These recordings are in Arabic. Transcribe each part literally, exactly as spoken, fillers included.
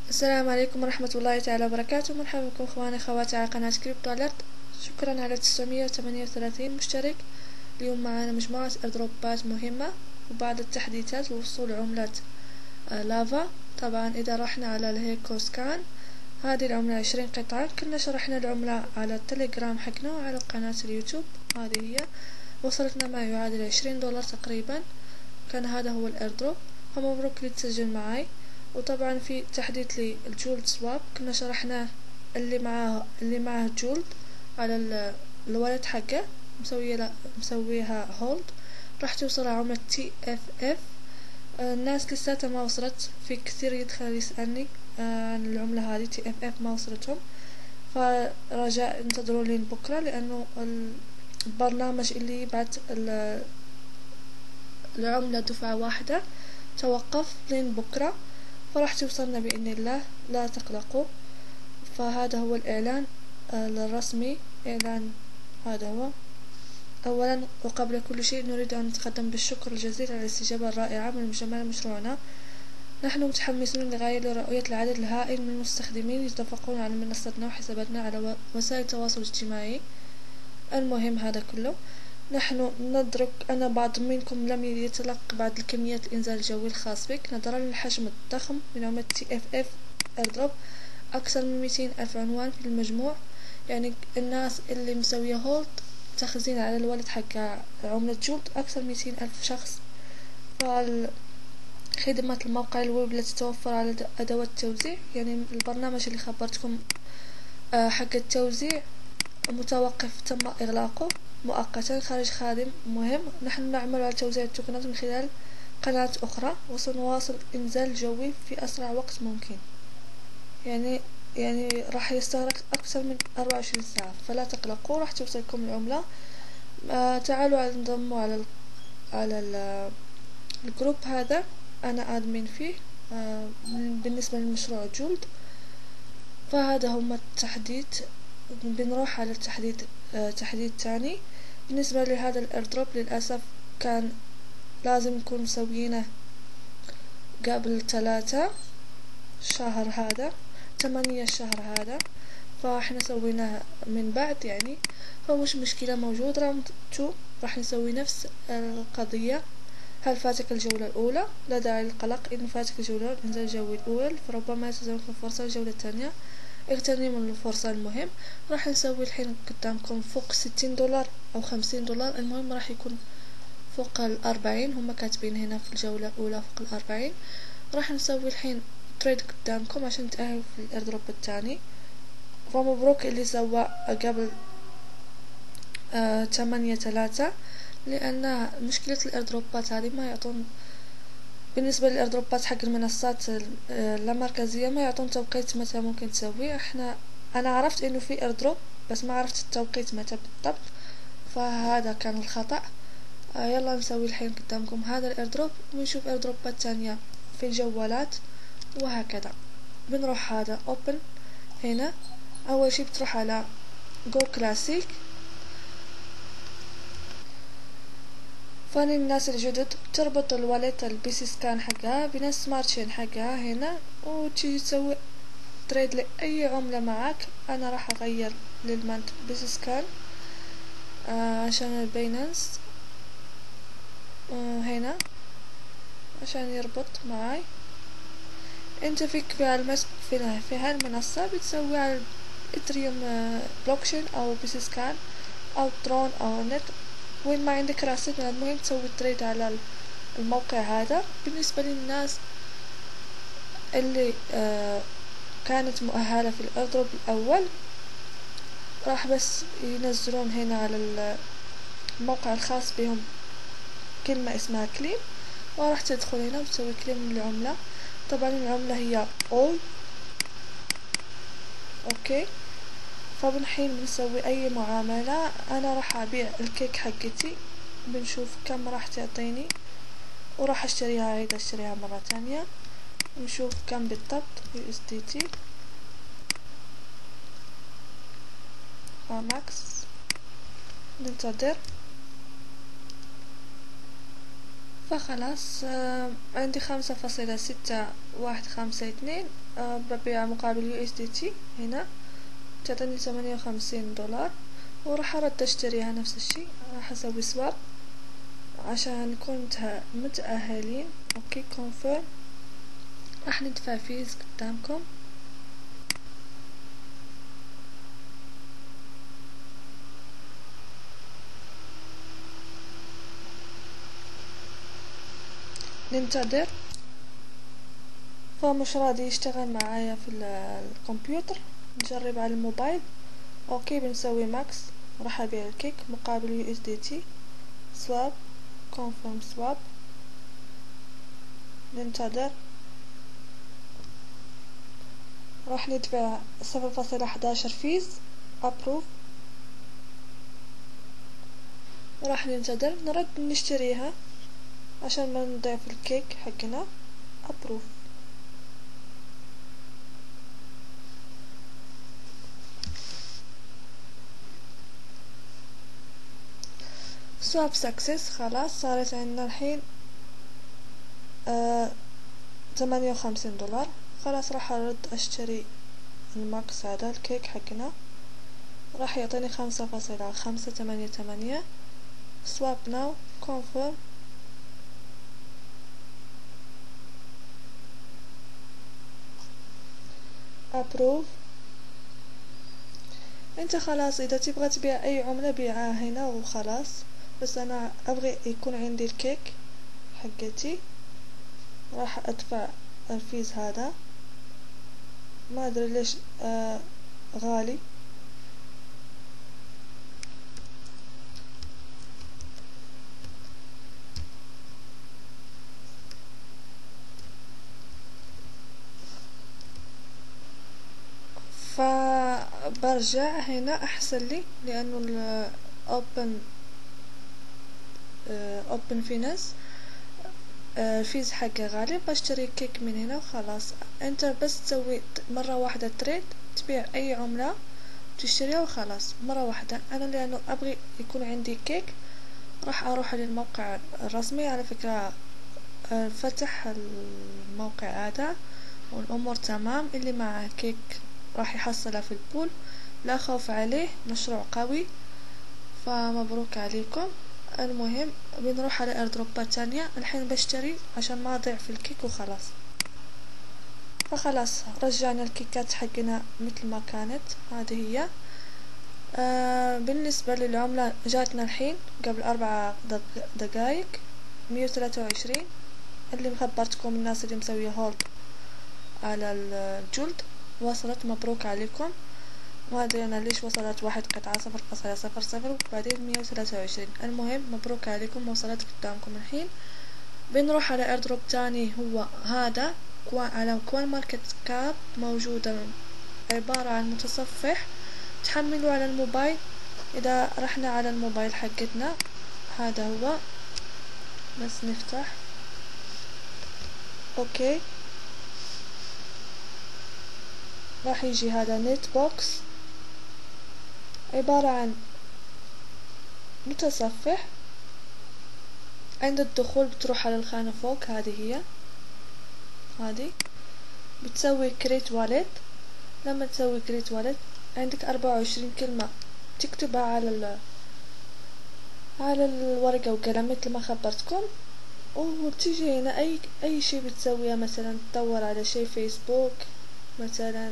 السلام عليكم ورحمة الله تعالى وبركاته. مرحبا بكم اخواني اخواتي على قناة كريبتو اليرت. شكرا على تسعمية وثمانية وثلاثين مشترك. اليوم معانا مجموعة ايردروبات مهمة وبعض التحديثات لوصول عملة آه لافا. طبعا اذا رحنا على الهيكو سكان، هذه العملة عشرين قطعة. كنا شرحنا العملة على التليجرام حقنا وعلى قناة اليوتيوب. هذه هي وصلتنا ما يعادل عشرين دولار تقريبا. كان هذا هو الايردروب، فمبروك اللي تسجل معاي. وطبعا في تحديث للجولد سواب كنا شرحناه، اللي معاه اللي معاه جولد على الوالد حقه مسويه مسويها هولد راح توصل عملة تي اف اف. الناس لساتها ما وصلت، في كثير يدخل يسألني عن العملة هذه تي اف اف ما وصلتهم، فرجاء انتظروا لين بكرة، لأنه البرنامج اللي يبعت العملة دفعة واحدة توقف لين بكرة، فراح توصلنا بإذن الله، لا تقلقوا. فهذا هو الإعلان الرسمي. إعلان هذا هو. أولا وقبل كل شيء نريد أن نتقدم بالشكر الجزيل على الاستجابة الرائعة من جميع مشروعنا. نحن متحمسون للغاية لرؤية العدد الهائل من المستخدمين يتفقون على منصتنا وحساباتنا على وسائل التواصل الاجتماعي. المهم هذا كله، نحن ندرك أن بعض منكم لم يتلقى بعض الكميات الإنزال الجوي الخاص بك نظرا للحجم الضخم من عملة تي اف اف ايردروب. أكثر من مئتين ألف عنوان في المجموع، يعني الناس اللي مسوية هولد تخزين على الوالد حق عملة جولد أكثر من مئتين ألف شخص. فخدمة الموقع الويب التي تتوفر على أدوات التوزيع، يعني البرنامج اللي خبرتكم حق التوزيع متوقف، تم إغلاقه مؤقتا خارج خادم مهم. نحن نعمل على توزيع التوكنات من خلال قناة أخرى، وسنواصل إنزال جوي في أسرع وقت ممكن. يعني يعني راح يستغرق أكثر من أربعة وعشرين ساعة، فلا تقلقوا، راح توصلكم العملة. آه تعالوا انضموا على ال على ال الجروب هذا، أنا آدمين فيه آه بالنسبة للمشروع جولد. فهذا هم التحديث. بنروح على التحديث آه تحديث تاني. بالنسبة لهذا الايردروب للأسف كان لازم نكون مسوينه قبل ثلاثة شهر، هذا ثمانية شهر هذا، فاحنا سويناه من بعد يعني، فمش مشكلة. موجود راوند تو، راح نسوي نفس القضية. هل فاتك الجولة الأولى؟ لا داعي للقلق، إن فاتك الجولة إنزال الجوي الأول فربما يتزوجكم فرصة الجولة الثانية. اغتنموا من الفرصة. المهم راح نسوي الحين قدامكم فوق ستين دولار أو خمسين دولار، المهم راح يكون فوق الأربعين، هم كاتبين هنا في الجولة الأولى فوق الأربعين. راح نسوي الحين تريد قدامكم عشان نتأهل في الايردروب الثاني. فمبروك اللي سوى قبل آه ثمانية ثلاثة، لأن مشكلة الايردروبات هذه ما يعطون، بالنسبة للايردروبات حق المنصات اللامركزية ما يعطون توقيت متى ممكن تسويه. احنا انا عرفت انه في ايردروب بس ما عرفت التوقيت متى بالضبط، فهذا كان الخطأ. آه يلا نسوي الحين قدامكم هذا الايردروب ونشوف ايردروبات تانية في الجوالات وهكذا. بنروح هذا اوبن. هنا اول شي بتروح على جو كلاسيك. فاني الناس الجدد تربط الوالت البي سي سكان حقها بنفس سمارت شين حقها هنا، وتجي تسوي تريد لأي عملة معاك. انا راح اغير للمانت بي سي سكان آه عشان الباينانس آه هنا عشان يربط معاي. انت فيك في المس في, في هالمنصة بتسوي على اتريوم آه بلوكشين او بي سي سكان او ترون او نت، وين ما عندك راسك. المهم تسوي تريد على الموقع هذا. بالنسبة للناس اللي آه كانت مؤهلة في الايردروب الاول، راح بس ينزلون هنا على الموقع الخاص بهم كلمة اسمها كليم، وراح تدخل هنا وتسوي كليم للعملة. طبعا العملة هي all اوكي. فبنحين بنسوي اي معاملة. انا راح ابيع الكيك حقتي، بنشوف كم راح تعطيني، وراح اشتريها عيد اشتريها مرة تانية، نشوف كم بالضبط يو اس دي تي ماكس. ننتظر. فخلاص آه عندي خمسة فاصلة ستة واحد خمسة اثنين آه ببيع مقابل يو اس دي تي هنا تعطيني ثمانية وخمسين دولار، وراح ارد اشتريها نفس الشي. راح اسوي سواب عشان نكون متأهلين. اوكي كونفيرم. راح ندفع فيز قدامكم. ننتظر. فمش راضي يشتغل معايا في الكمبيوتر. نجرب على الموبايل. اوكي بنسوي ماكس. راح ابيع الكيك مقابل يو اس دي تي. سواب كونفيرم سواب. ننتظر. راح ندفع صفر فاصلة حداشر فيز. ابروف. راح ننتظر نرد نشتريها عشان ما نضيع في الكيك حقنا. ابروف. سواب سكسس. خلاص صارت عندنا الحين آه ثمانية وخمسين دولار. خلاص راح ارد اشتري الماكس هذا الكيك حقنا. راح يعطيني خمسة فاصلة خمسة ثمانية ثمانية. سواب ناو كونفيرم. ابروف. انت خلاص اذا تبغى تبيع اي عملة بيعها هنا وخلاص، بس انا ابغي يكون عندي الكيك حقتي. راح ادفع الفيز هذا. ما ادري ليش آه غالي. فبرجع هنا احسن لي لانه الاوبن اوبن فينانس الفيز حقه غالي. بشتري كيك من هنا وخلاص. انت بس تسوي مرة واحدة تريد، تبيع اي عملة تشتريها وخلاص مرة واحدة. انا لانه ابغي يكون عندي كيك راح اروح للموقع الرسمي. على فكرة فتح الموقع هذا والامور تمام. اللي معه كيك راح يحصلها في البول، لا خوف عليه، مشروع قوي. فمبروك عليكم. المهم بنروح على ايردروبات تانية. الحين بشتري عشان ما اضيع في الكيك وخلاص. فخلاص رجعنا الكيكات حقنا مثل ما كانت. هذه هي آه بالنسبة للعملة جاتنا الحين قبل اربع دقائق مية وثلاثة وعشرين. اللي مخبرتكم الناس اللي مسوية هولد على الجلد وصلت. مبروك عليكم. ما ادري انا ليش وصلت واحد قطعة صفر فاصلة صفر صفر وبعدين مية وثلاثة وعشرين. المهم مبروك عليكم وصلت قدامكم الحين. بنروح على ايردروب تاني هو هذا على كوان ماركت كاب. موجودة عبارة عن متصفح تحمله على الموبايل. اذا رحنا على الموبايل حقتنا هذا هو. بس نفتح. اوكي راح يجي هذا نت بوكس عبارة عن متصفح. عند الدخول بتروح على الخانة فوق. هذه هي هذه بتسوي كريت واليت. لما تسوي كريت واليت عندك أربعة وعشرين كلمة تكتبها على ال على الورقة وقلم مثل ما خبرتكم. وتيجي هنا اي اي شيء بتسويه. مثلا تدور على شيء فيسبوك مثلا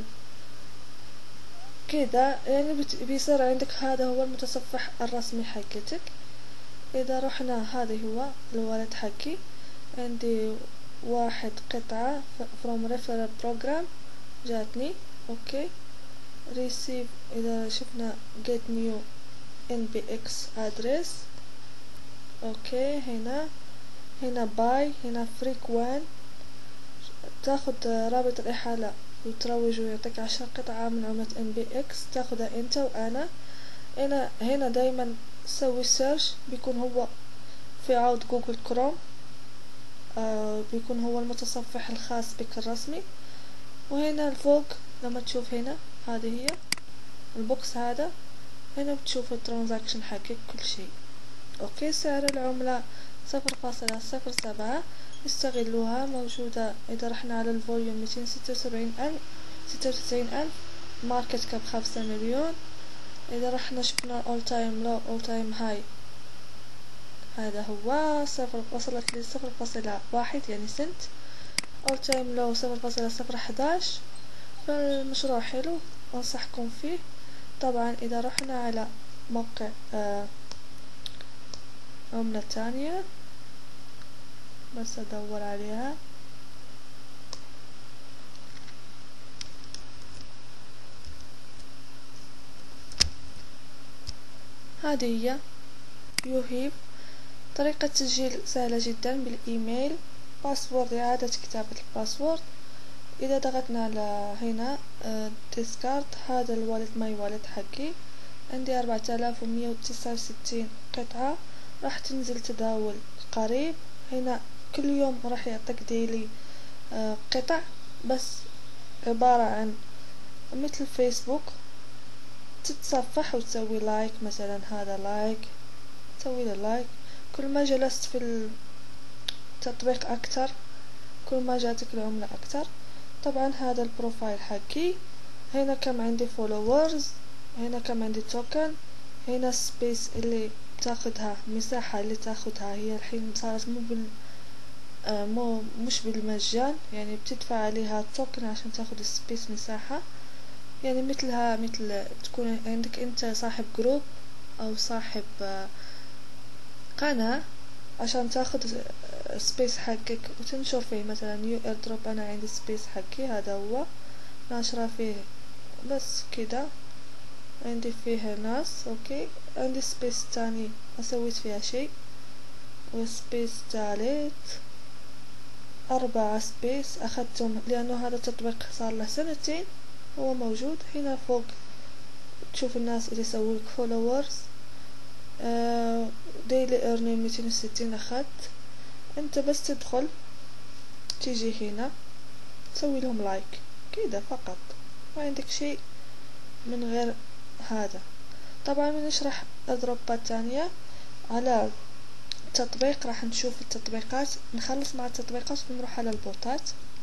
كذا، يعني بيصير عندك هذا هو المتصفح الرسمي حقتك. اذا رحنا هذا هو الوالد حقي. عندي واحد قطعة from referral program جاتني. اوكي receive. اذا شفنا get new إن بي إكس address. اوكي هنا هنا باي. هنا frequent. تاخد رابط الإحالة وتروج ويعطيك عشر قطعة من عملة إن بي إكس تاخدها انت وانا. هنا هنا دايما سوي سيرش بيكون هو في عود جوجل كروم. آه بيكون هو المتصفح الخاص بك الرسمي. وهنا الفوق لما تشوف هنا هذه هي البوكس هذا. هنا بتشوف الترانزاكشن حقك كل شيء. اوكي سعر العملة صفر فاصلة صفر سبعة استغلوها، موجودة إذا رحنا على الفوليوم ميتين ستة وسبعين ألف ستة وتسعين ألف، ماركت كاب خمسة مليون. إذا رحنا شفنا all time low all time high هذا هو صفر وصلت لي صفر فاصلة واحد يعني سنت، all time low صفر فاصلة صفر أحداش. فالمشروع حلو أنصحكم فيه. طبعا إذا رحنا على موقع آه عملة تانية بس أدور عليها، هذه هي يوهيب. طريقة تسجيل سهلة جدا بالإيميل، باسورد إعادة كتابة الباسورد. إذا ضغطنا على هنا ديسكارد، هذا الوالد ماي والد حقي، عندي أربعة آلاف ومية وتسعة وستين قطعة، راح تنزل تداول قريب. هنا كل يوم راح يعطيك ديلي قطع، بس عبارة عن مثل فيسبوك، تتصفح وتسوي لايك، مثلا هذا لايك، تسوي له لايك. كل ما جلست في التطبيق أكتر كل ما جاتك العملة أكتر. طبعا هذا البروفايل حقي، هنا كم عندي فولورز، هنا كم عندي توكن، هنا سبيس اللي تاخدها، مساحة اللي تاخدها هي الحين صارت مو بال آه مو مش بالمجان، يعني بتدفع عليها توكن عشان تاخد سبيس مساحة. يعني مثلها مثل تكون عندك انت صاحب جروب او صاحب آه قناة عشان تاخد سبيس حقك وتنشر فيه. مثلا نيو ايردروب، انا عندي سبيس حقي هذا هو ناشرة فيه، بس كده عندي فيها ناس. اوكي، عندي سبيس تاني ما سويت فيها شيء، وسبيس تالت أربعة سبيس أخذتهم لأنه هذا التطبيق صار له سنتين هو موجود. هنا فوق تشوف الناس اللي يسوولك فولورز، ديلي ايرنينج ميتين وستين أخذت. انت بس تدخل تيجي هنا تسوي لهم لايك كده فقط، ما عندك شيء من غير هذا. طبعا بنشرح اضربات تانية على التطبيق، راح نشوف التطبيقات، نخلص مع التطبيقات ونروح على البوتات.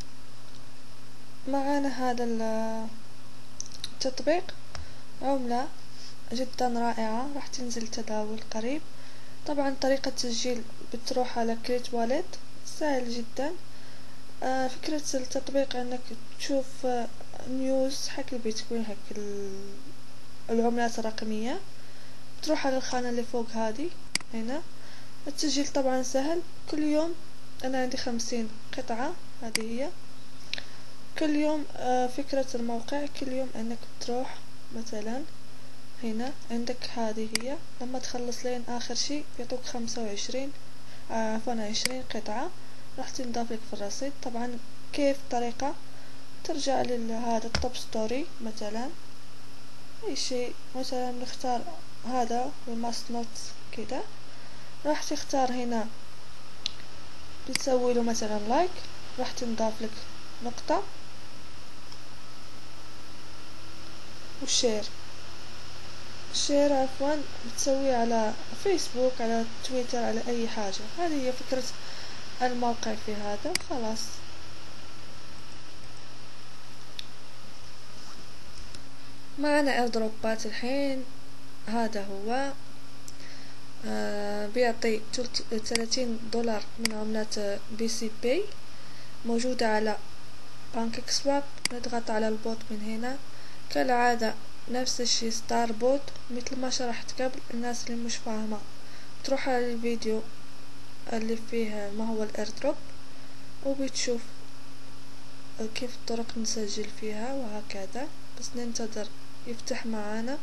معانا هذا التطبيق عملة جدا رائعة راح تنزل تداول قريب. طبعا طريقة تسجيل بتروح على كريت والد، سهل جدا. آه فكرة التطبيق انك تشوف آه نيوز حق البيتكوين حق العملات الرقمية، تروح على الخانة اللي فوق هذه هنا. التسجيل طبعا سهل، كل يوم انا عندي خمسين قطعة، هذه هي كل يوم. آه فكرة الموقع كل يوم انك تروح مثلا هنا عندك هذه هي، لما تخلص لين اخر شيء بيعطوك خمسة وعشرين عفوا عشرين قطعة راح تنضاف لك في الرصيد. طبعا كيف طريقة ترجع لهذا التوب ستوري مثلا، اي شيء مثلا نختار هذا الماست نوت كده، راح تختار هنا بتسوي له مثلا لايك، راح تنضاف لك نقطة، وشير شير عفوا بتسويه على فيسبوك على تويتر على اي حاجة. هذه هي فكرة الموقع في هذا. خلاص معنا ايردروبات الحين، هذا هو آه بيعطي ثلاثين دولار من عملات بي سي بي موجودة على بانكيك سواب. نضغط على البوت من هنا كالعادة نفس الشي ستار بوت مثل ما شرحت قبل. الناس اللي مش فاهمة تروح على الفيديو اللي فيه ما هو الايردروب وبتشوف كيف الطرق نسجل فيها وهكذا. بس ننتظر يفتح معانا،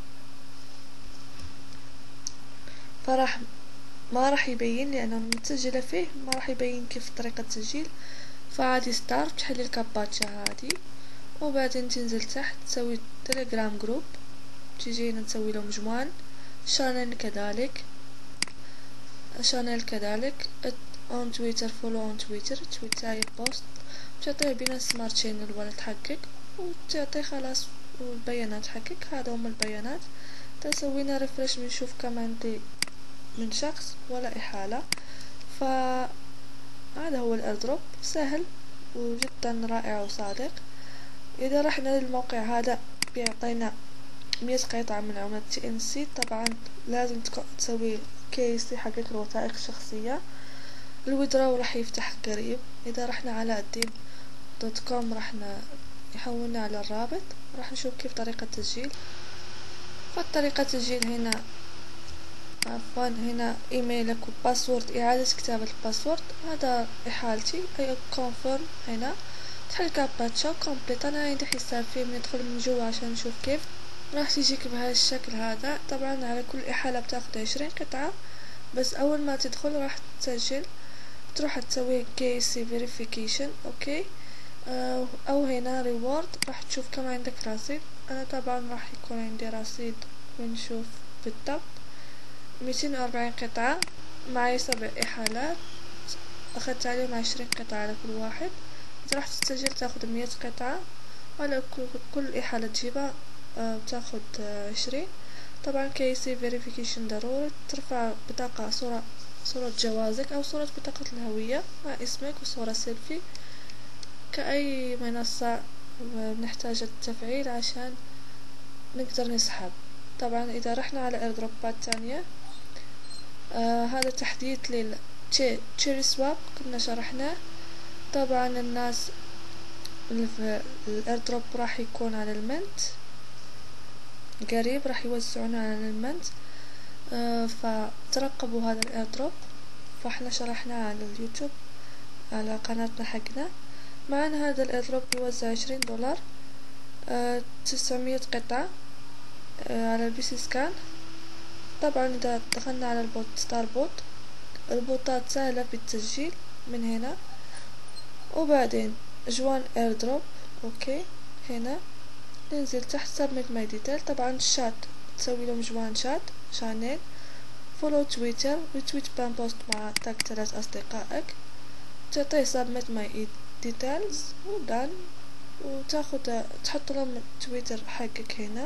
فراح ما راح يبين لأنه متسجلة فيه، ما راح يبين كيف طريقة التسجيل. فعادي ستار تحل الكاباتشا هذه، وبعدين تنزل تحت تسوي تليجرام جروب، تجينا نسوي له مجموعة. شانل كذلك شانل كذلك اون تويتر فولو اون تويتر تويتاي بوست، تعطيه بين سمارت شين الولد حقك وتعطيه خلاص البيانات حقك. هذا هم البيانات. تسوينا ريفرش بنشوف كم عندي من شخص ولا إحالة. فهذا هو الايردروب، سهل وجدا رائع وصادق. اذا رحنا للموقع هذا بيعطينا مية قطعة من عملة تي ان سي. طبعا لازم تسوي كيسي حقك الوثائق الشخصية. الويدراو راح يفتح قريب. اذا رحنا على الديب دوت كوم راح يحولنا على الرابط، راح نشوف كيف طريقة التسجيل. فالطريقة التسجيل هنا عفوا هنا ايميلك وباسورد، اعادة كتابة الباسورد. هذا حالتي اي كونفيرم. هنا تحل كابتشا كومبليت. انا عندي حساب فيه، بندخل من جوا عشان نشوف كيف راح تجيك بهذا الشكل هذا. طبعا على كل احالة بتاخد عشرين قطعة، بس اول ما تدخل راح تسجل تروح تسوي كيسي فيريفيكيشن اوكي. آه او هنا ريورد راح تشوف كم عندك رصيد. انا طبعا راح يكون عندي رصيد ونشوف بالضبط ميتين واربعين قطعة. معي سبع احالات اخذت عليهم عشرين قطعة على كل واحد. اذا راح تسجل تاخد مية قطعة، على كل, كل احالة تجيبها آه بتاخد آه عشرين. طبعا كيسي فيريفيكيشن ضروري ترفع بطاقة صورة صورة جوازك او صورة بطاقة الهوية مع اسمك وصورة سيلفي. كأي منصة بنحتاج التفعيل عشان نقدر نسحب. طبعا اذا رحنا على ايردروبات تانية آه هذا تحديث لل تشيري سواب كنا شرحناه. طبعا الناس الايردروب راح يكون على المنت قريب، راح يوزعون على المنت آه فترقبوا هذا الايردروب. فاحنا شرحناه على اليوتيوب على قناتنا حقنا. معنا هذا الايردروب يوزع عشرين دولار آه تسعمية قطعة آه على البي سي سكان. طبعا اذا دخلنا على البوت ستار بوت، البوتات سهلة في التسجيل من هنا. وبعدين جوان ايردروب اوكي. هنا ننزل تحت سبميت ماي ديتيل. طبعا الشات تسوي لهم جوان شات شانين، فولو تويتر، ريتويت بان بوست مع تاج ثلاث اصدقائك، تعطيه سبميت ماي ديتيلز ودان، وتاخد تحط لهم تويتر حقك هنا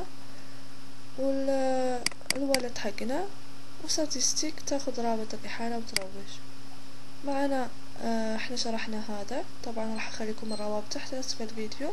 والوالد حقنا وستاتستيك، تاخد رابط الإحالة وتروج معنا. آه احنا شرحنا هذا. طبعا راح اخليكم الروابط تحت اسفل الفيديو.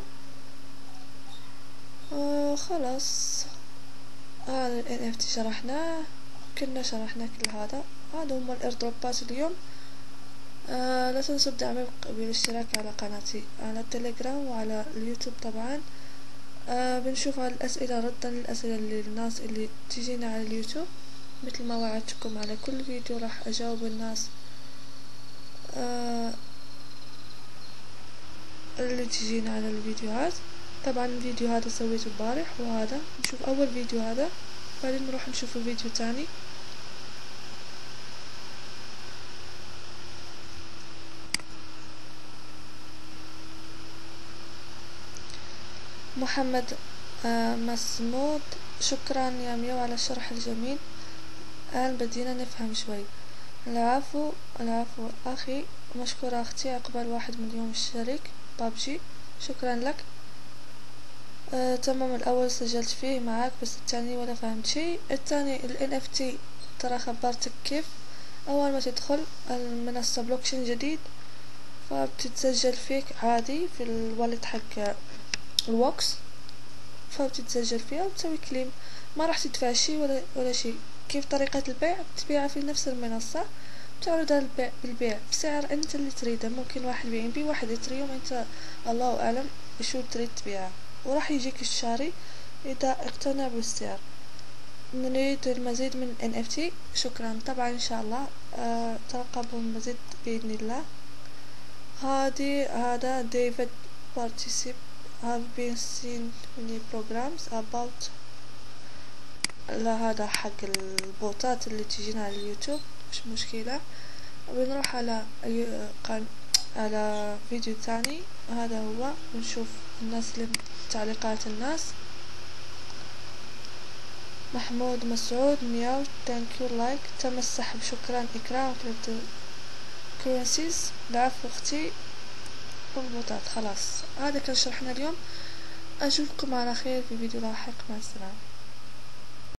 آه خلاص هذا ال إن إف تي شرحناه، كنا شرحنا كل هذا. هذا هم الايردروبات اليوم. آه لا تنسوا دعمي بالاشتراك على قناتي على التليجرام وعلى اليوتيوب. طبعا آه بنشوف على الأسئلة، ردا للأسئلة للناس اللي تجينا على اليوتيوب. مثل ما وعدتكم على كل فيديو راح أجاوب الناس آه اللي تجينا على الفيديوهات. طبعا الفيديو هذا سويته البارح، وهذا نشوف أول فيديو هذا، بعدين نروح نشوف الفيديو تاني. محمد آه مسمود، شكرا يا ميو على الشرح الجميل. الآن بدينا نفهم شوي. العفو العفو أخي، مشكورة أختي. عقبال واحد مليون مشترك بابجي، شكرا لك. آه تمام، الأول سجلت فيه معاك بس الثاني ولا فهمت شي. الثاني ال إن إف تي ترى خبرتك كيف. أول ما تدخل المنصة بلوكشين جديد فبتتسجل فيك عادي في الوالد حق الوكس، فبتتسجل فيها وتسوي كليم. ما راح تدفع شي ولا ولا شي. كيف طريقة البيع؟ بتبيعها في نفس المنصة، بتعرضها البيع بالبيع بسعر انت اللي تريده. ممكن واحد يبيع بي واحد يتريهم، انت الله اعلم شو تريد تبيعه، وراح يجيك الشاري اذا اقتنع بالسعر. نريد المزيد من إن إف تي. شكرا. طبعا ان شاء الله أه ترقبوا المزيد باذن الله. هذه هذا ديفيد particip have been seen many programs about. لا هذا حق البوتات اللي تجينا على اليوتيوب، مش مشكلة. بنروح على قن... على فيديو تاني. هذا هو، بنشوف الناس اللي تعليقات الناس. محمود مسعود مياو ثانك يو لايك. تم السحب، شكرا. إكرام كريبتو كورنسيز. العفو أختي. والبوتات خلاص. هذا كان شرحنا اليوم. أشوفكم على خير في فيديو لاحق. مع السلامة.